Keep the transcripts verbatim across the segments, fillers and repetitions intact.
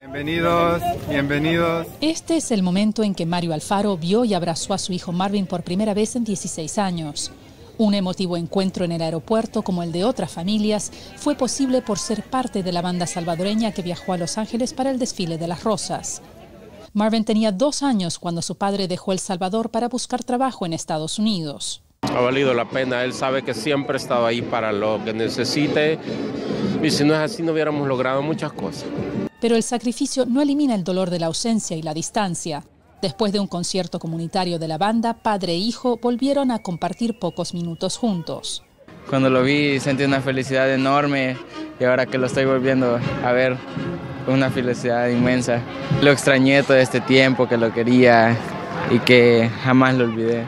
Bienvenidos, bienvenidos. Este es el momento en que Mario Alfaro vio y abrazó a su hijo Marvin por primera vez en dieciséis años. Un emotivo encuentro en el aeropuerto, como el de otras familias, fue posible por ser parte de la banda salvadoreña que viajó a Los Ángeles para el desfile de las rosas. Marvin tenía dos años cuando su padre dejó El Salvador para buscar trabajo en Estados Unidos. Ha valido la pena, él sabe que siempre he estado ahí para lo que necesite y si no es así no hubiéramos logrado muchas cosas. Pero el sacrificio no elimina el dolor de la ausencia y la distancia. Después de un concierto comunitario de la banda, padre e hijo volvieron a compartir pocos minutos juntos. Cuando lo vi sentí una felicidad enorme y ahora que lo estoy volviendo a ver, una felicidad inmensa. Lo extrañé todo este tiempo, que lo quería y que jamás lo olvidé.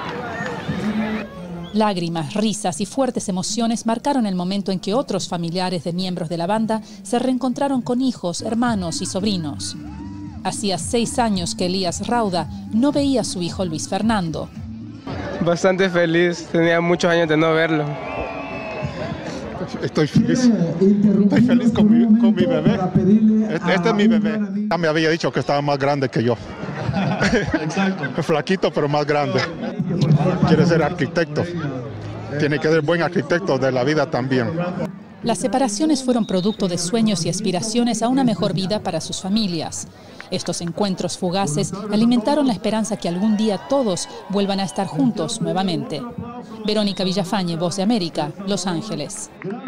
Lágrimas, risas y fuertes emociones marcaron el momento en que otros familiares de miembros de la banda se reencontraron con hijos, hermanos y sobrinos. Hacía seis años que Elías Rauda no veía a su hijo Luis Fernando. Bastante feliz, tenía muchos años de no verlo. Estoy feliz, estoy feliz con mi, con mi bebé. Este, este es mi bebé. Ya me había dicho que estaba más grande que yo. Exacto. Flaquito pero más grande. Quiere ser arquitecto. Tiene que ser buen arquitecto de la vida también. Las separaciones fueron producto de sueños y aspiraciones a una mejor vida para sus familias. Estos encuentros fugaces alimentaron la esperanza que algún día todos vuelvan a estar juntos nuevamente. Verónica Villafañe, Voz de América, Los Ángeles.